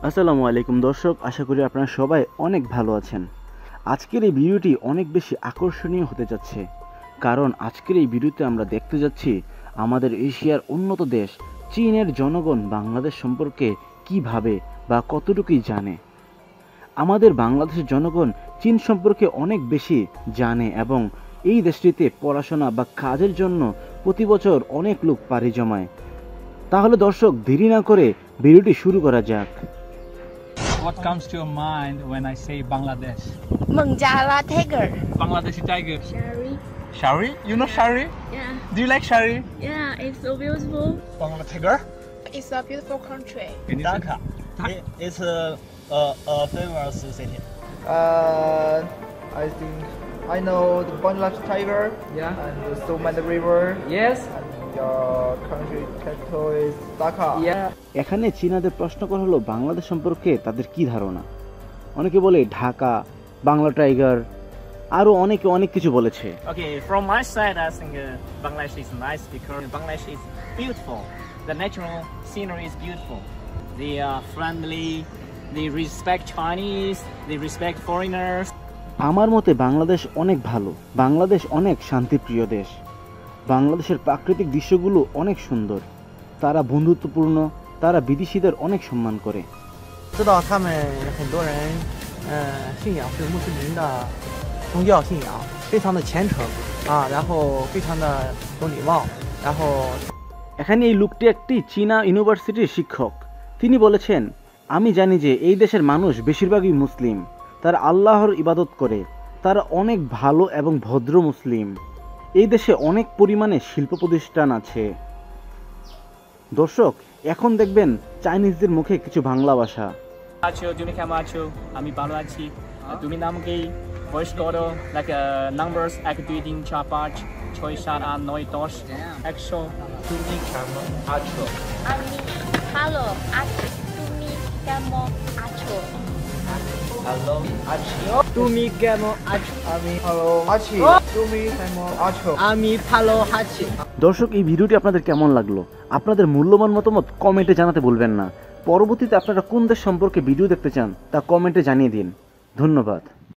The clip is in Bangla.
আসসালামু আলাইকুম দর্শক, আশা করি আপনারা সবাই অনেক ভালো আছেন। আজকের এই ভিডিওটি অনেক বেশি আকর্ষণীয় হতে যাচ্ছে, কারণ আজকের এই ভিডিওতে আমরা দেখতে যাচ্ছি আমাদের এশিয়ার উন্নত দেশ চীনের জনগণ বাংলাদেশ সম্পর্কে কিভাবে বা কতটুকুই জানে। আমাদের বাংলাদেশের জনগণ চীন সম্পর্কে অনেক বেশি জানে এবং এই দেশটিতে পড়াশোনা বা কাজের জন্য প্রতি বছর অনেক লোক পাড়ি জমায়। তাহলে দর্শক, দেরি না করে ভিডিওটি শুরু করা যাক। What comes to your mind when I say Bangladesh? Mèngjiālā tiger. Bangladeshi tiger. Shari. Shari? You know Shari? Yeah. Do you like Shari? Yeah, it's so beautiful. Bangla tiger? It's a beautiful country. Dhaka. It's a famous city. I think I know the Bangladesh tiger. Yeah. And the Somali river. Yes. And your country capital is Dhaka. Yeah. এখানে চীনাদের প্রশ্ন করা হলো বাংলাদেশ সম্পর্কে তাদের কি ধারণা। অনেকে বলে ঢাকা, বাংলা টাইগার, আরো অনেকে অনেক কিছু বলেছে। Okay, from my side, I think Bangladesh is nice because Bangladesh is beautiful. The natural scenery is beautiful. They are friendly. They respect Chinese. They respect foreigners. আমার মতে বাংলাদেশ অনেক ভালো। বাংলাদেশ অনেক শান্তিপ্রিয় দেশ। বাংলাদেশের প্রাকৃতিক দৃশ্যগুলো অনেক সুন্দর। তারা বন্ধুত্বপূর্ণ। তারা বিদেশিদের অনেক সম্মান করে। 知道他们很多人信仰是穆斯林的宗教信仰，非常的虔诚啊，然后非常的有礼貌，然后 এখানে এই লোকটি একটি চীনা ইউনিভার্সিটির শিক্ষক। তিনি বলেছেন, আমি জানি যে এই দেশের মানুষ বেশিরভাগই মুসলিম। তারা আল্লাহর ইবাদত করে। তারা অনেক ভালো এবং ভদ্র মুসলিম। এই দেশে অনেক পরিমাণে শিল্প প্রতিষ্ঠান আছে। দর্শক, এখন দেখবেন চাইনিজদের মুখে কিছু বাংলা ভাষা। আছো, তুমি কেমন আছো? আমি ভালো আছি। তুমি নাম কি? ভয়েস করো, like numbers 1 2 3 4 5 6 7 8 9 10 100। তুমি কেমন আছো? আমি ভালো আছি। তুমি কেমন আছো? Hello, আছো? তুমি কেমন আছো? আমি ভালো আছি। তুমি কেমন আছো? আমি ভালো আছি। দর্শক, এই ভিডিওটি আপনাদের কেমন লাগলো? আপনাদের মূল্যবান মতামত কমেন্টে জানাতে ভুলবেন না। পরবর্তীতে আপনারা কোন দেশ সম্পর্কে ভিডিও দেখতে চান তা কমেন্টে জানিয়ে দিন। ধন্যবাদ।